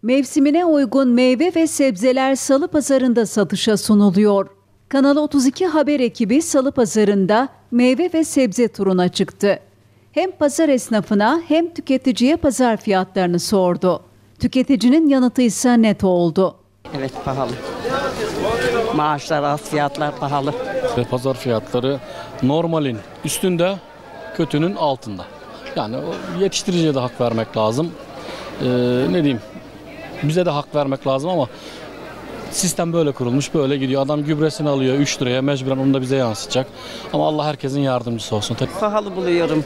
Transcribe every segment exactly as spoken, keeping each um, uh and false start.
Mevsimine uygun meyve ve sebzeler Salı Pazarı'nda satışa sunuluyor. Kanal otuz iki Haber ekibi Salı Pazarı'nda meyve ve sebze turuna çıktı. Hem pazar esnafına hem tüketiciye pazar fiyatlarını sordu. Tüketicinin yanıtı ise net oldu. Evet, pahalı. Maaşlar az, fiyatlar pahalı. Pazar fiyatları normalin üstünde, kötünün altında. Yani yetiştiriciye de hak vermek lazım. Ee, ne diyeyim, bize de hak vermek lazım ama sistem böyle kurulmuş, böyle gidiyor. Adam gübresini alıyor üç liraya, mecburen onu da bize yansıtacak. Ama Allah herkesin yardımcısı olsun. Pahalı buluyorum.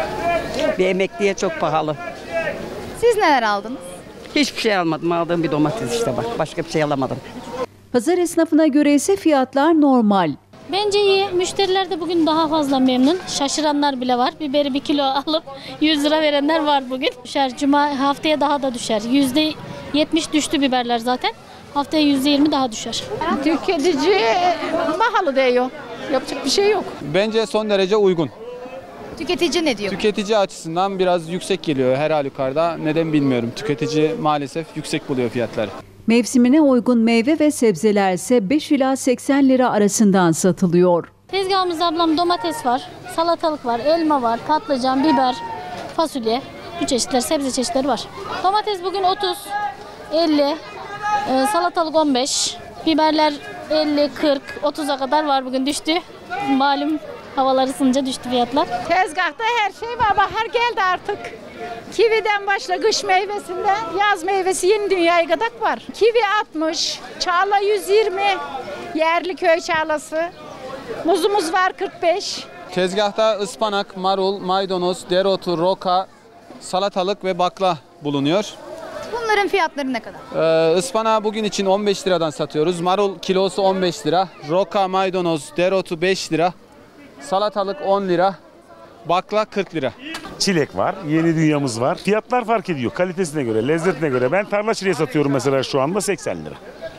Bir emekliye çok pahalı. Siz neler aldınız? Hiçbir şey almadım. Aldığım bir domates işte bak. Başka bir şey alamadım. Pazar esnafına göre ise fiyatlar normal. Bence iyi. Müşteriler de bugün daha fazla memnun. Şaşıranlar bile var. Biberi bir kilo alıp yüz lira verenler var bugün. Düşer. Cuma haftaya daha da düşer. yüzde yetmiş düştü biberler zaten. Haftaya yüzde yirmi daha düşer. Tüketici pahalı diyor. Yapacak bir şey yok. Bence son derece uygun. Tüketici ne diyor? Tüketici açısından biraz yüksek geliyor her halükarda. Neden bilmiyorum. Tüketici maalesef yüksek buluyor fiyatları. Mevsimine uygun meyve ve sebzeler ise beş ila seksen lira arasından satılıyor. Tezgahımızda ablam domates var, salatalık var, elma var, patlıcan, biber, fasulye. Bu çeşitler, sebze çeşitleri var. Domates bugün otuz, elli, e, salatalık on beş, biberler elli, kırk, otuza kadar var bugün düştü. Malum havalar ısınınca düştü fiyatlar. Tezgahta her şey var. Bahar geldi artık. Kividen başla kış meyvesinden yaz meyvesi yeni dünyaya kadar var. Kivi altmış, çağla yüz yirmi, yerli köy çağlası. Muzumuz var kırk beş. Tezgahta ıspanak, marul, maydanoz, dereotu, roka, salatalık ve bakla bulunuyor. Bunların fiyatları ne kadar? Ee, ıspanağı bugün için on beş liradan satıyoruz. Marul kilosu on beş lira. Roka, maydanoz, dereotu beş lira. Salatalık on lira. Bakla kırk lira. Çilek var, yeni dünyamız var. Fiyatlar fark ediyor kalitesine göre, lezzetine göre. Ben tarla çileği satıyorum mesela şu anda seksen lira.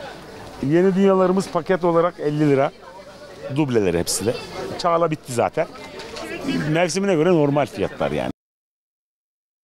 Yeni dünyalarımız paket olarak elli lira. Dubleleri hepsi de. Çağla bitti zaten. Mevsimine göre normal fiyatlar yani.